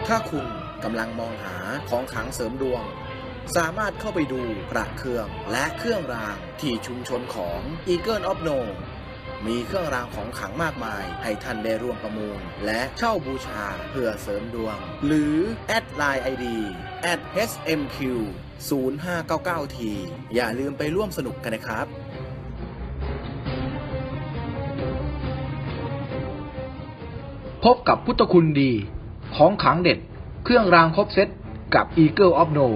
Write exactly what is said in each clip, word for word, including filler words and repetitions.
ถ้าคุณกำลังมองหาของขลังเสริมดวงสามารถเข้าไปดูพระเครื่องและเครื่องรางที่ชุมชนของ Eagle of No มีเครื่องรางของขลังมากมายให้ท่านได้ร่วมประมูลและเช่าบูชาเพื่อเสริมดวงหรือแอดไลน์ ไอ ดี แอท เอช เอ็ม คิว ศูนย์ ห้า เก้า เก้า ที อย่าลืมไปร่วมสนุกกันนะครับพบกับพุทธคุณดีของขลังเด็ดเครื่องรางครบเซตกับ Eagle of No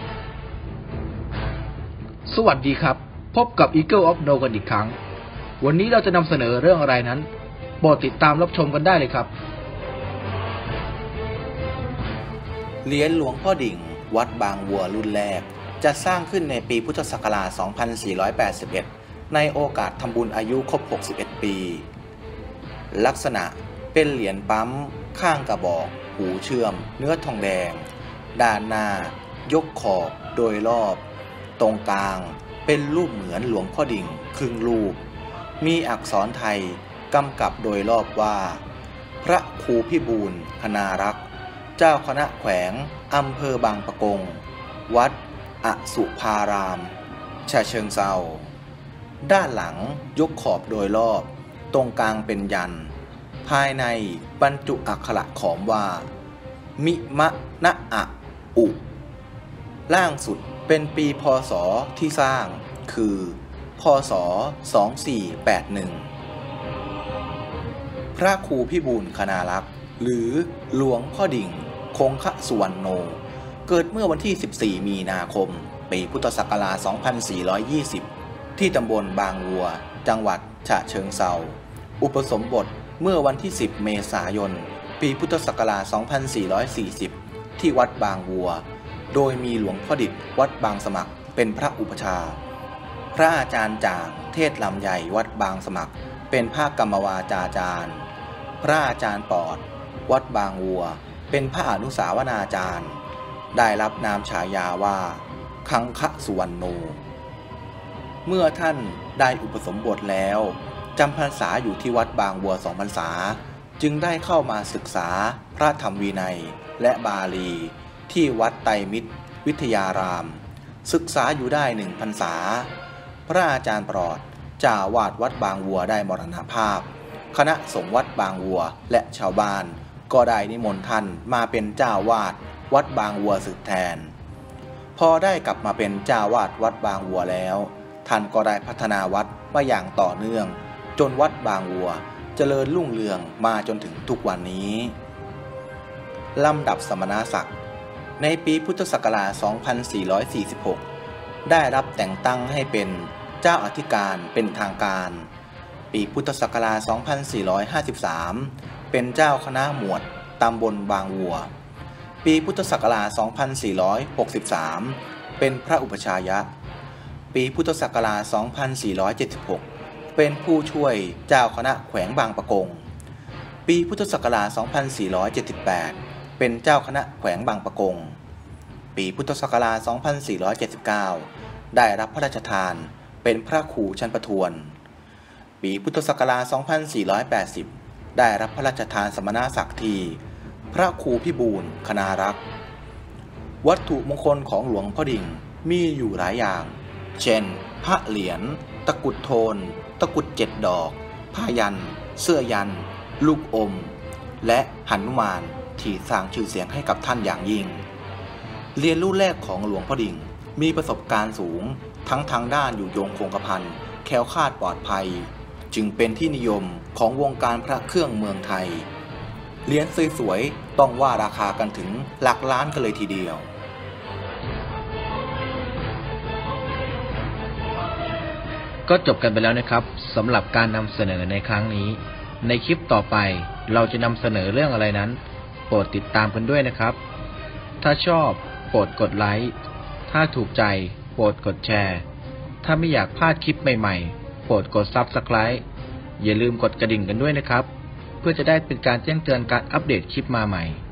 สวัสดีครับพบกับ Eagle of No กันอีกครั้งวันนี้เราจะนำเสนอเรื่องอะไรนั้นโปรดติดตามรับชมกันได้เลยครับเหรียญหลวงพ่อดิ่งวัดบางวัวรุ่นแรกจะสร้างขึ้นในปีพุทธศักราช สองพันสี่ร้อยแปดสิบเอ็ด ในโอกาสทำบุญอายุครบ หกสิบเอ็ด ปี ลักษณะเป็นเหรียญปั๊มข้างกระบอกหูเชื่อมเนื้อทองแดงด้านหน้ายกขอบโดยรอบตรงกลางเป็นรูปเหมือนหลวงพ่อดิ่งครึ่งรูปมีอักษรไทยกำกับโดยรอบว่าพระครูพิบูลคณารักษ์เจ้าคณะแขวงอำเภอบางปะกงวัดอสุภารามฉะเชิงเทราด้านหลังยกขอบโดยรอบตรงกลางเป็นยันภายในบรรจุอักขระขอมว่ามิมะนะอะอุล่างสุดเป็นปีพ.ศ.ที่สร้างคือพ.ศ. สองพันสี่ร้อยแปดสิบเอ็ด พระครูพิบูลคณารักษ์หรือหลวงพ่อดิ่งคงคสุวรรณโนเกิดเมื่อวันที่สิบสี่มีนาคมปีพุทธศักราช สองพันสี่ร้อยยี่สิบ ที่ตำบลบางวัวจังหวัดฉะเชิงเทราอุปสมบทเมื่อวันที่สิบเมษายนปีพุทธศักราช สองพันสี่ร้อยสี่สิบ ที่วัดบางวัวโดยมีหลวงพ่อดิษฐ์วัดบางสมัครเป็นพระอุปชาพระอาจารย์จ่างเทศลำใหญ่วัดบางสมัครเป็นพระกรรมวาจาจารย์พระอาจารย์ปอดวัดบางวัวเป็นพระอนุสาวนาจารย์ได้รับนามฉายาว่าคังคสุวรรณโนเมื่อท่านได้อุปสมบทแล้วจำพรรษาอยู่ที่วัดบางวัวสองพรรษาจึงได้เข้ามาศึกษาพระธรรมวินัยและบาลีที่วัดไตรมิตรวิทยารามศึกษาอยู่ได้หนึ่งพรรษาพระอาจารย์ปลอดเจ้าวาดวัดบางวัวได้มรณภาพคณะสงฆ์วัดบางวัวและชาวบ้านก็ได้นิมนต์ท่านมาเป็นเจ้าวาดวัดบางวัวสืบแทนพอได้กลับมาเป็นเจ้าวาดวัดบางวัวแล้วท่านก็ได้พัฒนาวัดมาอย่างต่อเนื่องจนวัดบางวัวเจริญรุ่งเรืองมาจนถึงทุกวันนี้ลำดับสมณศักดิ์ในปีพุทธศักราช สองพันสี่ร้อยสี่สิบหก ได้รับแต่งตั้งให้เป็นเจ้าอธิการเป็นทางการปีพุทธศักราช สองพันสี่ร้อยห้าสิบสาม เป็นเจ้าคณะหมวดตำบลบางวัวปีพุทธศักราช สองพันสี่ร้อยหกสิบสาม เป็นพระอุปชายะปีพุทธศักราช สองพันสี่ร้อยเจ็ดสิบหก เป็นผู้ช่วยเจ้าคณะแขวงบางปะกงปีพุทธศักราช สองพันสี่ร้อยเจ็ดสิบแปด เป็นเจ้าคณะแขวงบางปะกงปีพุทธศักราช สองพันสี่ร้อยเจ็ดสิบเก้า ได้รับพระราชทานเป็นพระครูชั้นประทวนปีพุทธศักราช สองพันสี่ร้อยแปดสิบ ได้รับพระราชทานสมณศักดิ์ที่พระครูพิบูลคณารักษ์วัตถุมงคลของหลวงพ่อดิ่งมีอยู่หลายอย่างเช่นพระเหรียญตะกุดโทนตะกุดเจ็ดดอกผ้ายันเสื้อยันลูกอมและหนุมานที่สร้างชื่อเสียงให้กับท่านอย่างยิ่งเรียนรู้แรกของหลวงพ่อดิ่งมีประสบการณ์สูงทั้งทางด้านอยู่ยงคงกระพันแคล้วคลาดปลอดภัยจึงเป็นที่นิยมของวงการพระเครื่องเมืองไทยเหรียญสวยๆต้องว่าราคากันถึงหลักล้านกันเลยทีเดียวก็จบกันไปแล้วนะครับสำหรับการนำเสนอในครั้งนี้ในคลิปต่อไปเราจะนำเสนอเรื่องอะไรนั้นโปรดติดตามกันด้วยนะครับถ้าชอบโปรดกดไลค์ถ้าถูกใจโปรดกดแชร์ถ้าไม่อยากพลาดคลิปใหม่ๆโปรดกด ซับสไครบ์ อย่าลืมกดกระดิ่งกันด้วยนะครับเพื่อจะได้เป็นการแจ้งเตือนการอัปเดตคลิปมาใหม่